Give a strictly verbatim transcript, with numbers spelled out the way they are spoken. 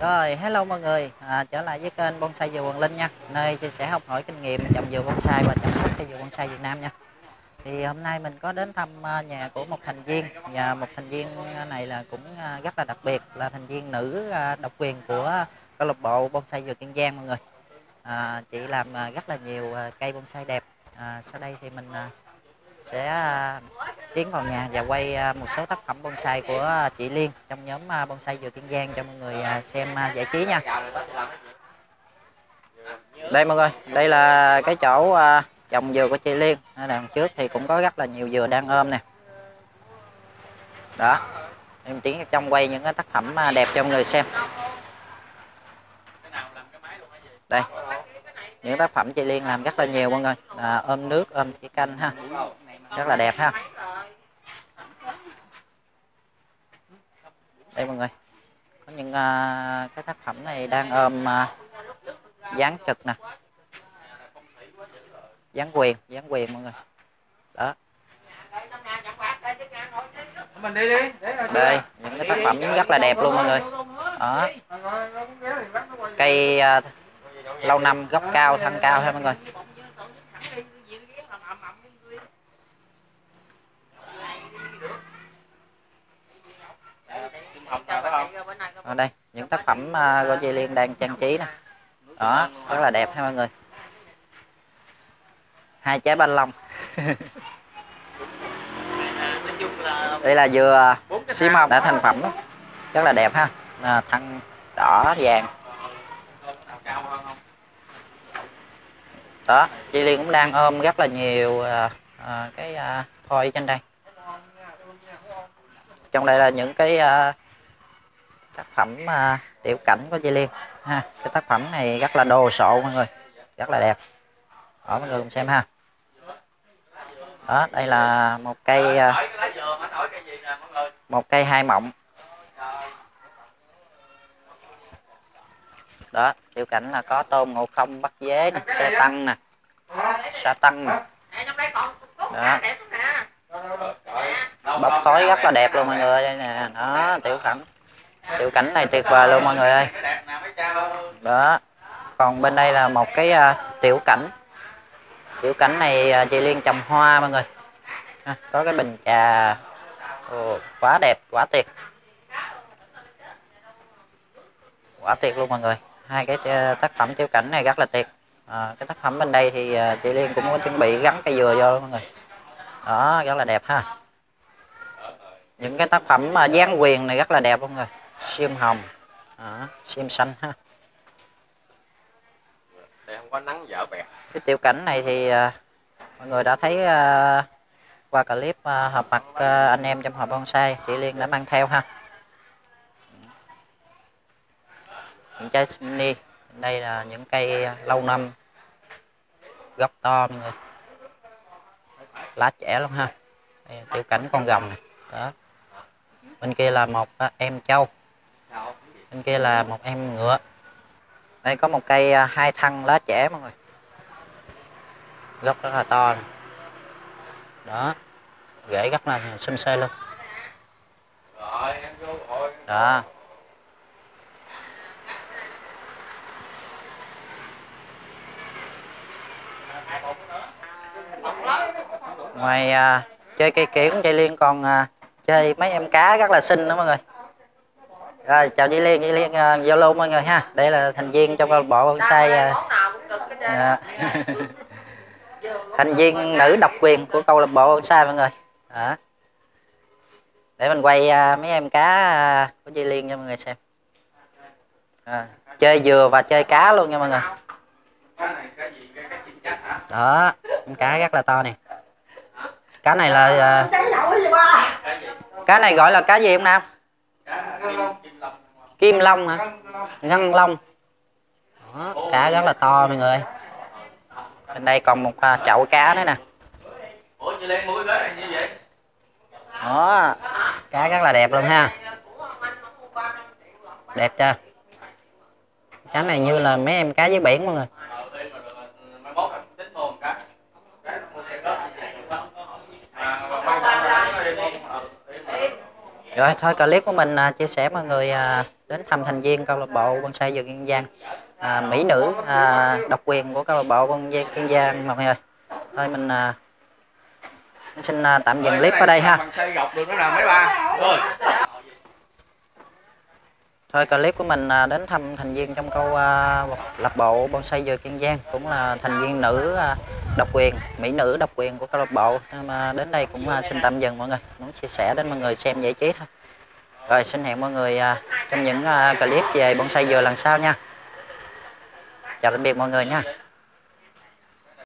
Rồi, hello mọi người, à, trở lại với kênh Bonsai Dừa Quảng Linh nha, nơi chia sẻ học hỏi kinh nghiệm trồng dừa bonsai và chăm sóc cây dừa bonsai Việt Nam nha. Thì hôm nay mình có đến thăm à, nhà của một thành viên, và một thành viên này là cũng à, rất là đặc biệt, là thành viên nữ à, độc quyền của câu lạc bộ Bonsai Dừa Kiên Giang mọi người. À, chị làm à, rất là nhiều à, cây bonsai đẹp. À, sau đây thì mình à, sẽ à, tiến vào nhà và quay à, một số tác phẩm bonsai của chị Liên trong nhóm à, Bonsai Dừa Kiên Giang cho mọi người à, xem à, giải trí nha. Đây mọi người, đây là cái chỗ à, trồng dừa của chị Liên. Đằng trước thì cũng có rất là nhiều dừa đang ôm nè. Đó, em tiến vào trong quay những cái tác phẩm à, đẹp cho mọi người xem. Đây, những tác phẩm chị Liên làm rất là nhiều mọi người, à, ôm nước, ôm chỉ canh ha, rất là đẹp ha. Đây mọi người, có những uh, cái tác phẩm này đang ôm uh, dáng trực nè, dáng quyền, dáng quyền mọi người. Đó. Đây, những cái tác phẩm rất là đẹp luôn mọi người. Đó. Cây uh, lâu năm, gốc cao, thân cao ha mọi người. Ở đây những tác phẩm uh, của chị Liên đang trang trí nè. Đó, rất là đẹp ha mọi người. Hai trái banh long. Đây là dừa xi măng đã thành phẩm, rất là đẹp ha. À, thân đỏ vàng. Đó, chị Liên cũng đang ôm rất là nhiều à, à, cái à, phôi trên đây. Trong đây là những cái à, tác phẩm à, tiểu cảnh của chị Liên ha. Cái tác phẩm này rất là đồ sộ mọi người, rất là đẹp. Đó mọi người cùng xem ha. Đó, đây là một cây à, một cây hai mộng. Đó, tiểu cảnh là có Tôn Ngộ Không bắt dế nè, xe tăng nè, sa tăng nè. Đó, bọc khói rất là đẹp luôn mọi người. Đây nè, đó, tiểu cảnh tiểu cảnh này tuyệt vời luôn mọi người ơi. Đó, còn bên đây là một cái uh, tiểu cảnh tiểu cảnh này uh, chị Liên trồng hoa mọi người. À, có cái bình trà. Ồ, quá đẹp, quá tuyệt, quá tuyệt luôn mọi người. Hai cái uh, tác phẩm tiểu cảnh này rất là tuyệt. À, cái tác phẩm bên đây thì uh, chị Liên cũng có chuẩn bị gắn cây dừa vô mọi người. Đó, rất là đẹp ha. Những cái tác phẩm uh, dáng quyền này rất là đẹp luôn rồi. Xiêm hồng, đó, xiêm xanh ha. Đây không có nắng dở bẹt. Cái tiểu cảnh này thì uh, mọi người đã thấy uh, qua clip uh, họp mặt uh, anh em trong hộp bonsai, chị Liên đã mang theo ha. Những trái mini, đây là những cây lâu năm, gốc to mọi người, lá trẻ luôn ha. Đây là tiểu cảnh con rồng này. Đó, bên kia là một uh, em trâu, bên kia là một em ngựa. Đây có một cây uh, hai thân lá trẻ mọi người, gốc rất là to này. Đó, rễ rất là xum xê luôn. Đó, ngoài à, chơi cây kiển, chị Liên còn à, chơi mấy em cá rất là xinh đó mọi người. Rồi, chào chị Liên, chị Liên uh, giao lưu mọi người ha. Đây là thành viên trong câu lạc bộ bonsai, uh, uh, thành viên nữ độc quyền của câu lạc bộ bonsai mọi người. Đó, để mình quay uh, mấy em cá uh, của chị Liên cho mọi người xem. À, chơi dừa và chơi cá luôn nha mọi người. Đó, em cá rất là to nè. Cá này là uh, cá này gọi là cá gì không Nam? Kim long hả? Ngân long. Đó, cá rất là to mọi người. Bên đây còn một uh, chậu cá nữa nè. Đó, cá rất là đẹp luôn ha. Đẹp chưa? Cá này như là mấy em cá dưới biển mọi người. Rồi thôi clip của mình uh, chia sẻ mọi người uh, đến thăm thành viên câu lạc bộ bonsai dừa Kiên Giang, à, mỹ nữ à, độc quyền của câu lạc bộ bonsai Kiên Giang mọi người ơi. Thôi mình à, xin à, tạm dừng clip ở đây ha. Thôi clip của mình à, đến thăm thành viên trong câu à, lạc bộ bonsai dừa Kiên Giang, cũng là thành viên nữ à, độc quyền, mỹ nữ độc quyền của câu lạc bộ. Nhưng mà đến đây cũng à, xin tạm dừng mọi người, muốn chia sẻ đến mọi người xem giải trí thôi. Rồi xin hẹn mọi người à, trong những à, clip về bonsai dừa lần sau nha. Chào tạm biệt mọi người nha.